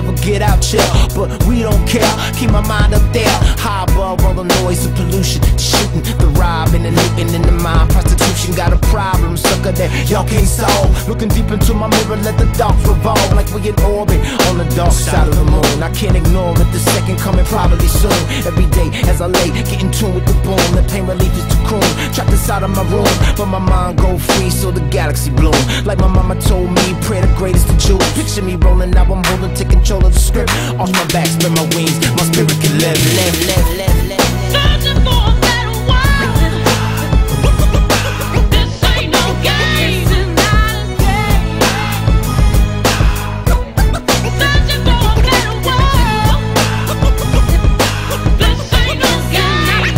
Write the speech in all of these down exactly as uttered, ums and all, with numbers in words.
never get out, chill. But we don't care, keep my mind up there. High above all the noise and pollution, the shooting, the robbing, and looting in the mind. Prostitution got a problem, sucker, that y'all can't solve. Looking deep into my mirror, let the dark revolve like we in orbit on the dark side of the moon. I can't ignore it, the second coming probably soon. Every day as I lay, get in tune with the boom. The pain relief is too croon, trapped inside of my room. But my mind go free, so the galaxy bloom. Like my mama told me, pray the greatest to choose. Picture me rolling out, I'm holding, take control of the script. Off my back, spread my wings, my spirit can live, live, live, live, live. Searching for a better world. This ain't no game. This is not a game. Searching for a better world. This ain't no game.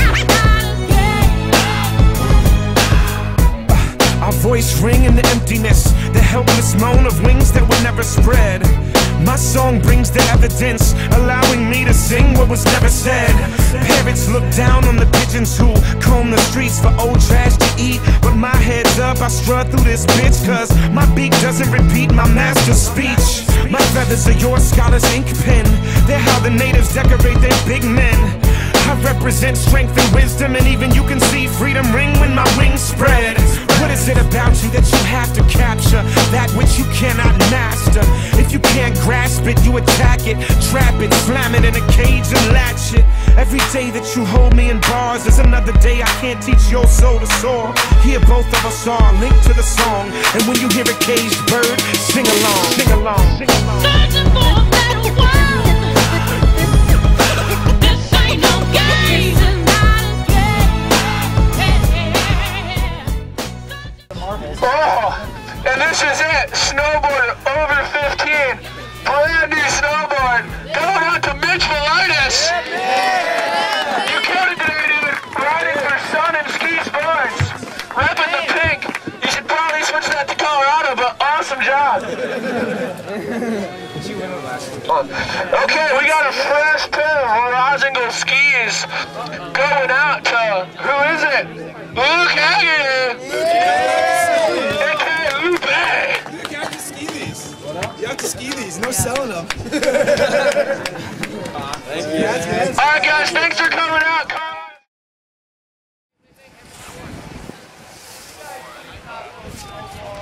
Our voice ring in the emptiness, the helpless moan of wings that will never spread. My song brings the evidence, allowing me to sing what was never said. Parents look down on the pigeons who comb the streets for old trash to eat. But my head's up, I strut through this bitch, cause my beak doesn't repeat my master's speech. My feathers are your scholar's ink pen, they're how the natives decorate their big men. I represent strength and wisdom, and even you can see freedom ring when my wings spread. What is it about you that you have to capture, that which you cannot master? If you can't grasp it, you attack it, trap it, slam it in a cage and latch it. Every day that you hold me in bars is another day I can't teach your soul to soar. Here both of us are linked to the song, and when you hear a caged bird, sing along, sing along, sing along. Searching for a better world. This ain't no game. This is not a game. Oh, and this is it. Snowboard over fifteen. Brand new snowboard. Going out to Mitch Valitis. You killed it today, dude. Riding for Sun and Ski Sports. Repping the pink. You should probably switch that to Colorado, but awesome job. Okay, we got a fresh pair of Rosingle skis going out to, who is it? Luke Hagearty. A K A Lupe. You have to ski these. You have to ski these. No selling them. Thank you. All right, guys. Thanks for coming out. Come on.